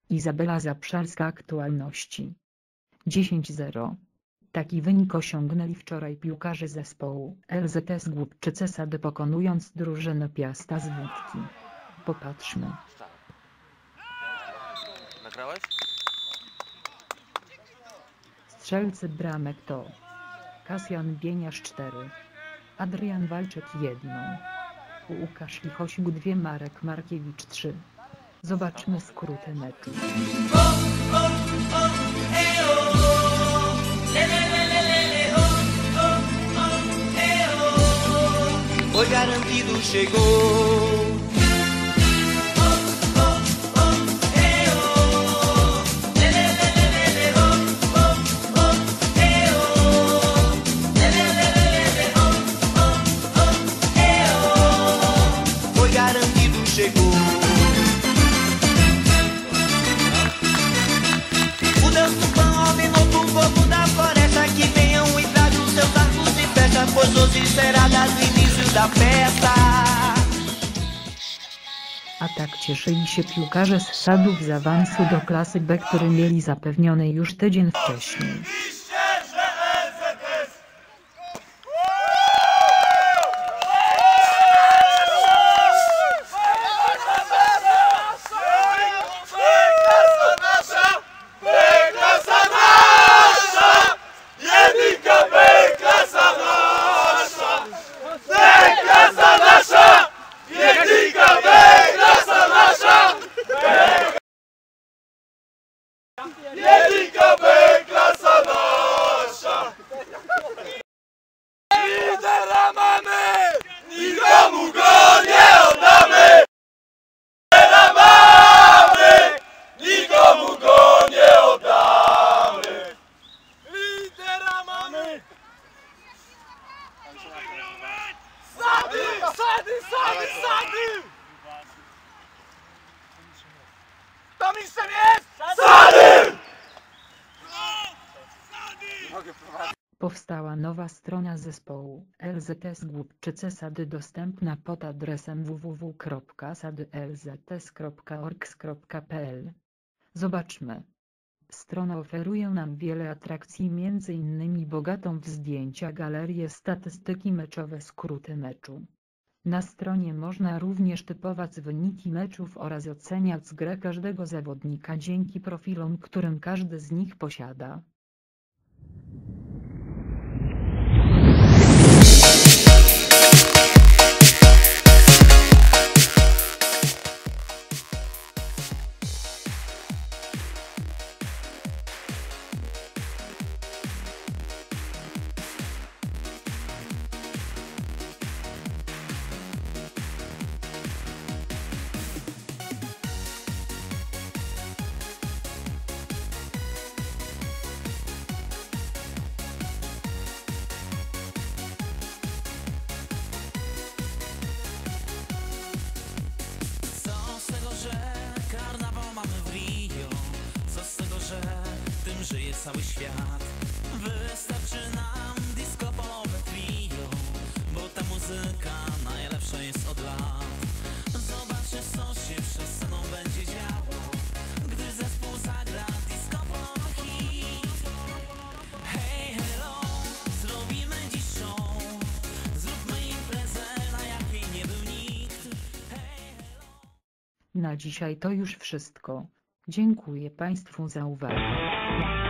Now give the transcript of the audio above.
Izabela Zaprzalska. Aktualności 10:0. Taki wynik osiągnęli wczoraj piłkarze zespołu LZS Głubczyce Sady, pokonując drużynę Piasta z Wódki. Popatrzmy. Nagrałeś? Strzelcy bramek to Kasjan Bieniasz 4, Adrian Walczek 1, Łukasz Lichosiuk 2, Marek Markiewicz 3. Zobaczmy skróty meczu. Foi garantido, chegou. Foi garantido, chegou. O Deus do pão ordenou pro povo da floresta que venham e tragam os seus arcos e flechas, pois hoje será dado início da festa. A tak cieszyli się piłkarze z Sadów z awansu do klasy B, który mieli zapewniony już tydzień wcześniej. Jedynka B, klasa nasza! Lidera mamy! Nikomu go nie oddamy! Lidera mamy! Nikomu go nie oddamy! Lidera mamy! Sady! Sady! Sady! Sady! Kto mistrzem jest? Sady! Powstała nowa strona zespołu LZS Głubczyce Sady, dostępna pod adresem www.sadylzs.orgs.pl. Zobaczmy. Strona oferuje nam wiele atrakcji, m.in. bogatą w zdjęcia galerię, statystyki meczowe, skróty meczu. Na stronie można również typować wyniki meczów oraz oceniać grę każdego zawodnika dzięki profilom, którym każdy z nich posiada. Tym żyje cały świat. Wystarczy nam disco polowe trio, bo ta muzyka najlepsza jest od lat. Zobaczcie, co się przed sceną będzie działo, gdy zespół zagra disco polowy hit. Hej, hello, zrobimy dziś show, zróbmy imprezę, na jakiej nie był nikt. Hej, hello. Na dzisiaj to już wszystko. Dziękuję Państwu za uwagę.